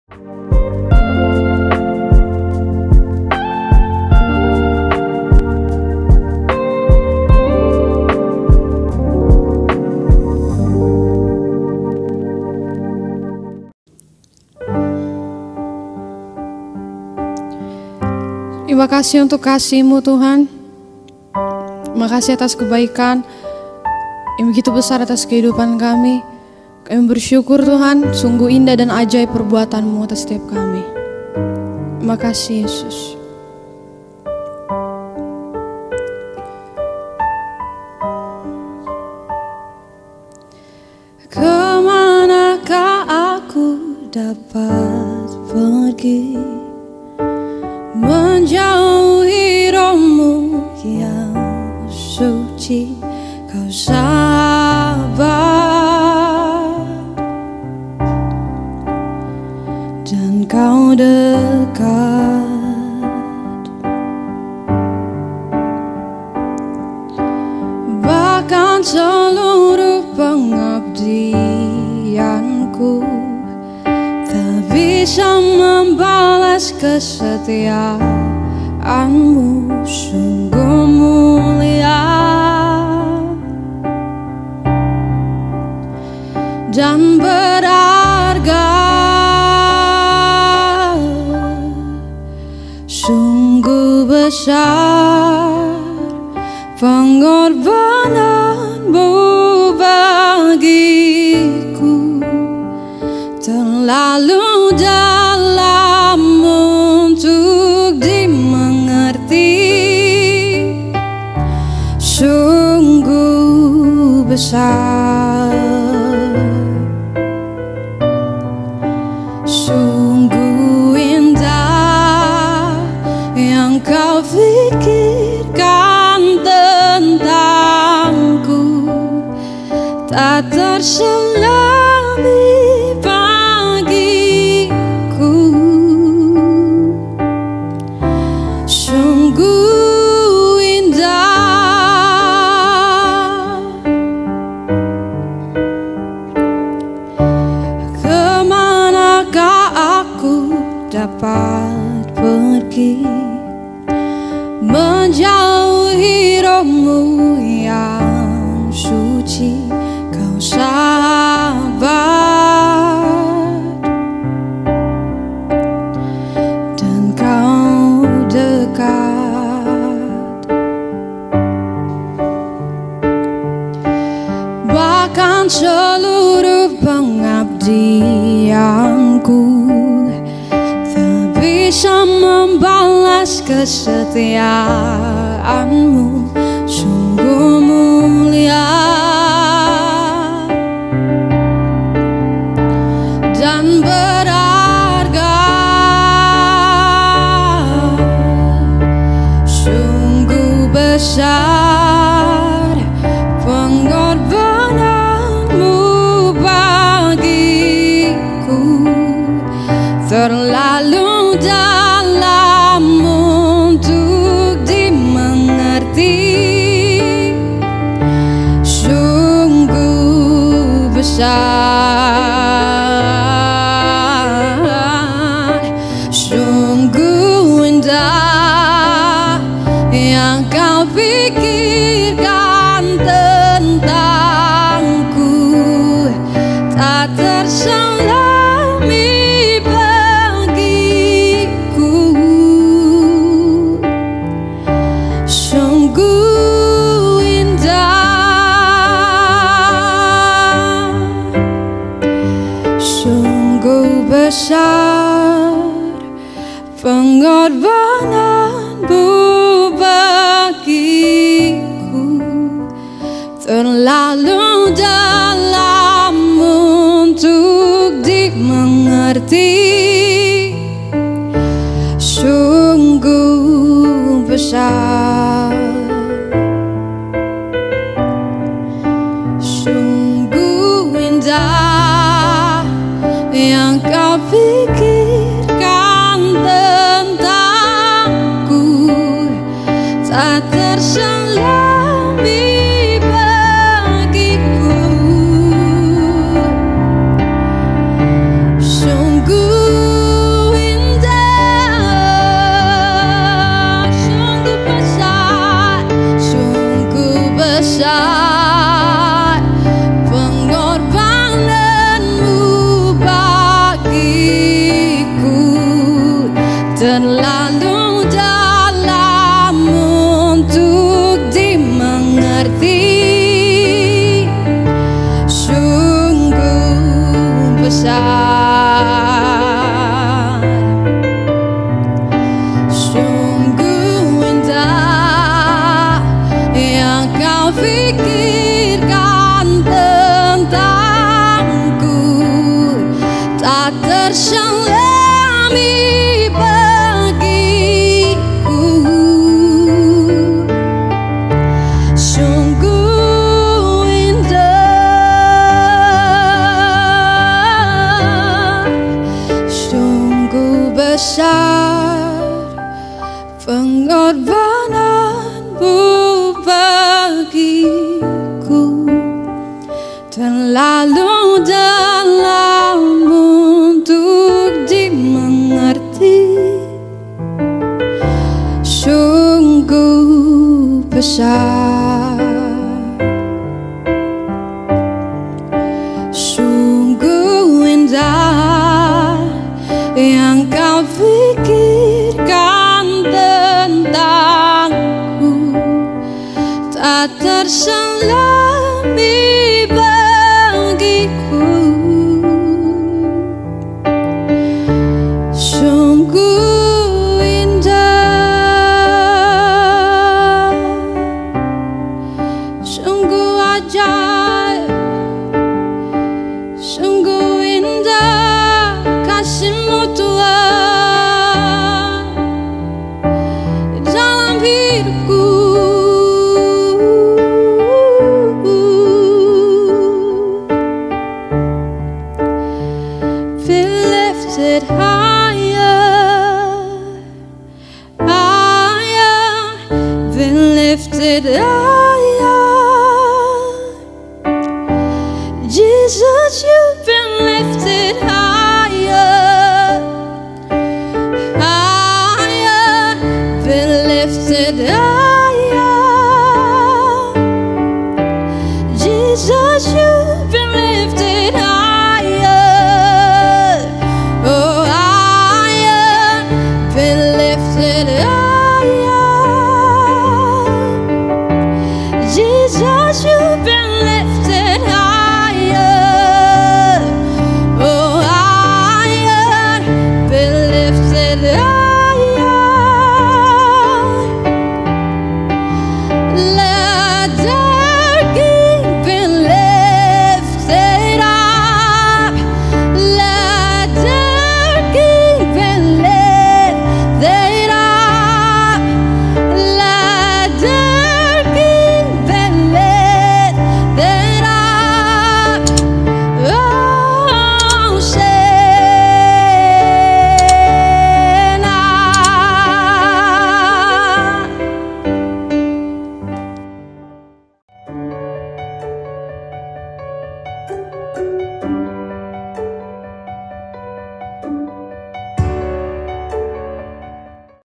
Terima kasih untuk kasih-Mu Tuhan. Terima kasih atas kebaikan yang begitu besar atas kehidupan kami. Kami bersyukur Tuhan, sungguh indah dan ajaib perbuatan-Mu atas setiap kami. Terima kasih Yesus. Kemanakah aku dapat pergi? Menjauhi roh-Mu yang suci, Kau sabar dan Kau dekat. Bahkan seluruh pengabdianku tak bisa membalas kesetiaan-Mu, sungguh mulia dan berharga, sungguh besar pengorbanan-Mu bagiku, terlalu dalam untuk dimengerti, sungguh besar, sungguh indah yang Kau pikirkan tentangku, tak terselami bagiku, sungguh indah. Kemanakah aku dapat pergi? Menjauhi roh-Mu yang suci, Kau sabar dan Kau dekat. Bahkan seluruh pengabdianku tak bisa membalas kesetiaan-Mu, sungguh mulia dan berharga, sungguh besar pengorbanan-Mu bagiku, terlalu dalam untuk dimengerti, sungguh besar, sungguh indah yang Kau pikirkan tentangku, tak terselami bagiku, sungguh indah, sungguh besar pengorbanan-Mu bagiku, terlalu dalam untuk dimengerti, sungguh besar, sungguh indah yang Kau pikirkan tentang terlalu dalam untuk dimengerti. Sungguh besar, sungguh indah yang kau pikirkan tentangku, tak terselami bagiku. Sungguh indah, sungguh besar pengorbananmu bagiku, terlalu dalam untuk dimengerti. Sungguh besar, sungguh indah yang kau pikirkan tentangku, tak terselami bagiku. Sungguh indah, sungguh ajaib, sungguh indah kasih-Mu Tuhan di dalam hidupku. Be lifted high